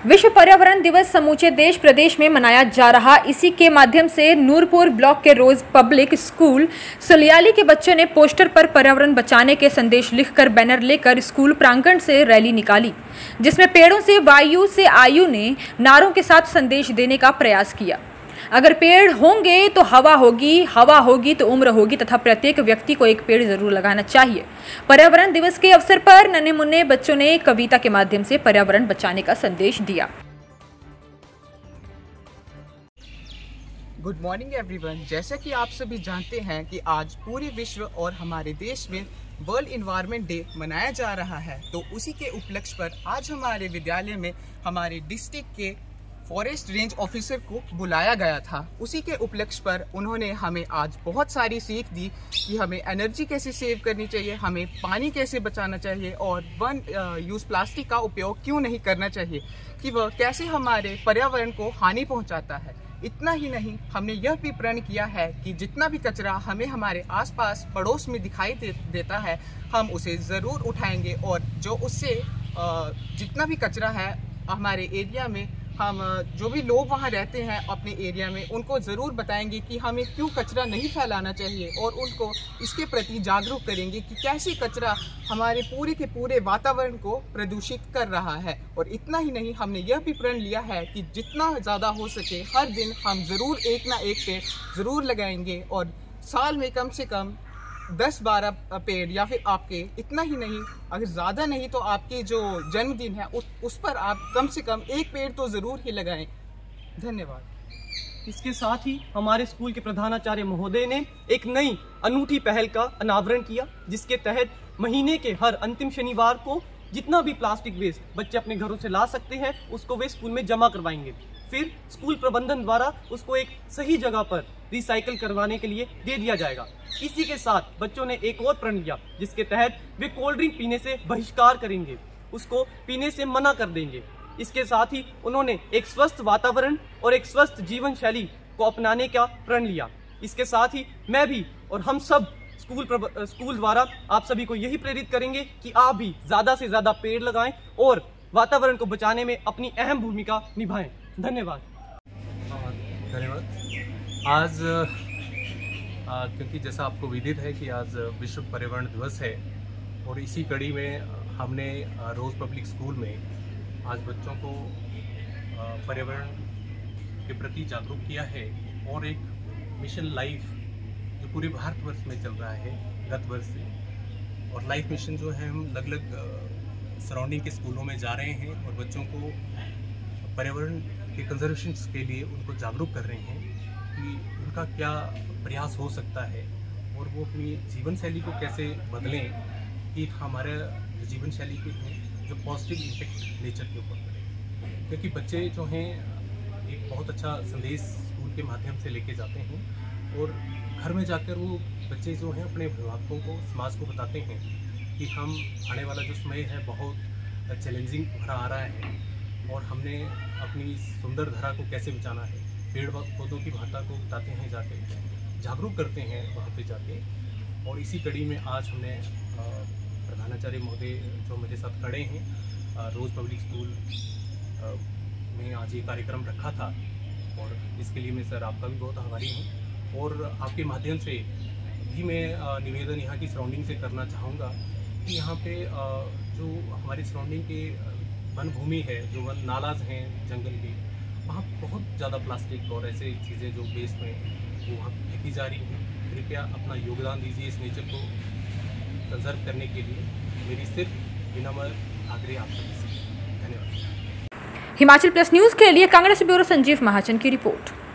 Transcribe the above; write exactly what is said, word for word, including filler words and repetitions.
विश्व पर्यावरण दिवस समूचे देश प्रदेश में मनाया जा रहा। इसी के माध्यम से नूरपुर ब्लॉक के रोज पब्लिक स्कूल सलियाली के बच्चों ने पोस्टर पर पर्यावरण बचाने के संदेश लिखकर बैनर लेकर स्कूल प्रांगण से रैली निकाली, जिसमें पेड़ों से वायु से आयु ने नारों के साथ संदेश देने का प्रयास किया। अगर पेड़ होंगे तो हवा होगी, हवा होगी तो उम्र होगी तथा प्रत्येक व्यक्ति को एक पेड़ जरूर लगाना चाहिए। पर्यावरण दिवस के अवसर पर नन्हे मुन्ने बच्चों ने कविता के माध्यम से पर्यावरण बचाने का संदेश दिया। Good morning everyone. जैसा कि आप सभी जानते हैं कि आज पूरे विश्व और हमारे देश में वर्ल्ड इन्वायरमेंट डे मनाया जा रहा है, तो उसी के उपलक्ष्य पर आज हमारे विद्यालय में हमारे डिस्ट्रिक्ट के फॉरेस्ट रेंज ऑफिसर को बुलाया गया था। उसी के उपलक्ष्य पर उन्होंने हमें आज बहुत सारी सीख दी कि हमें एनर्जी कैसे सेव करनी चाहिए, हमें पानी कैसे बचाना चाहिए और वन यूज़ प्लास्टिक का उपयोग क्यों नहीं करना चाहिए, कि वह कैसे हमारे पर्यावरण को हानि पहुंचाता है। इतना ही नहीं, हमने यह भी प्रण किया है कि जितना भी कचरा हमें हमारे आसपास पड़ोस में दिखाई दे, देता है हम उसे ज़रूर उठाएंगे, और जो उससे जितना भी कचरा है हमारे एरिया में, हम जो भी लोग वहाँ रहते हैं अपने एरिया में, उनको ज़रूर बताएंगे कि हमें क्यों कचरा नहीं फैलाना चाहिए, और उनको इसके प्रति जागरूक करेंगे कि कैसे कचरा हमारे पूरे के पूरे वातावरण को प्रदूषित कर रहा है। और इतना ही नहीं, हमने यह भी प्रण लिया है कि जितना ज़्यादा हो सके हर दिन हम ज़रूर एक ना एक पेड़ ज़रूर लगाएंगे, और साल में कम से कम दस बारह पेड़, या फिर आपके इतना ही नहीं, अगर ज़्यादा नहीं तो आपके जो जन्मदिन है उस उस पर आप कम से कम एक पेड़ तो ज़रूर ही लगाएं। धन्यवाद। इसके साथ ही हमारे स्कूल के प्रधानाचार्य महोदय ने एक नई अनूठी पहल का अनावरण किया, जिसके तहत महीने के हर अंतिम शनिवार को जितना भी प्लास्टिक वेस्ट बच्चे अपने घरों से ला सकते हैं उसको वे स्कूल में जमा करवाएंगे। फिर स्कूल प्रबंधन द्वारा उसको एक सही जगह पर रिसाइकल करवाने के लिए दे दिया जाएगा। इसी के साथ बच्चों ने एक और प्रण लिया, जिसके तहत वे कोल्ड ड्रिंक पीने से बहिष्कार करेंगे, उसको पीने से मना कर देंगे। इसके साथ ही उन्होंने एक स्वस्थ वातावरण और एक स्वस्थ जीवन शैली को अपनाने का प्रण लिया। इसके साथ ही मैं भी और हम सब स्कूल स्कूल द्वारा आप सभी को यही प्रेरित करेंगे कि आप भी ज़्यादा से ज़्यादा पेड़ लगाएं और वातावरण को बचाने में अपनी अहम भूमिका निभाएं। धन्यवाद। धन्यवाद। आज आ, क्योंकि जैसा आपको विदित है कि आज विश्व पर्यावरण दिवस है, और इसी कड़ी में हमने रोज़ पब्लिक स्कूल में आज बच्चों को पर्यावरण के प्रति जागरूक किया है, और एक मिशन लाइफ जो पूरे भारतवर्ष में चल रहा है गत वर्ष से, और लाइफ मिशन जो है हम अलग अलग सराउंडिंग के स्कूलों में जा रहे हैं और बच्चों को पर्यावरण के कंजर्वेशन के लिए उनको जागरूक कर रहे हैं कि उनका क्या प्रयास हो सकता है, और वो अपनी जीवन शैली को कैसे बदलें कि हमारे जीवन शैली के हैं जो पॉजिटिव इम्पेक्ट नेचर के ऊपर पड़े। क्योंकि बच्चे जो हैं एक बहुत अच्छा संदेश स्कूल के माध्यम से लेके जाते हैं, और घर में जाकर वो बच्चे जो हैं अपने अभिभावकों को, समाज को बताते हैं कि हम आने वाला जो समय है बहुत चैलेंजिंग भरा आ रहा है, और हमने अपनी सुंदर धरा को कैसे बचाना है। पेड़ पौधों की महत्ता को बताते हैं, जाके जागरूक करते हैं वहाँ पे जाके। और इसी कड़ी में आज हमने प्रधानाचार्य महोदय जो मेरे साथ खड़े हैं, रोज़ पब्लिक स्कूल में आज ये कार्यक्रम रखा था, और इसके लिए मैं सर आपका भी बहुत आभारी हूँ। और आपके माध्यम से भी मैं निवेदन यहाँ की सराउंडिंग से करना चाहूँगा कि यहाँ पे जो हमारी सराउंडिंग के वन भूमि है, जो वन नालाज हैं जंगल के, वहाँ बहुत ज़्यादा प्लास्टिक और ऐसे चीज़ें जो वेस्ट में वो वहाँ फेंकी जा रही हैं। कृपया अपना योगदान दीजिए इस नेचर को कंजर्व करने के लिए। मेरी सिर्फ विनम्र आग्रह आप सभी से। धन्यवाद। हिमाचल प्लस न्यूज़ के लिए कांगड़ा से ब्यूरो संजीव महाजन की रिपोर्ट।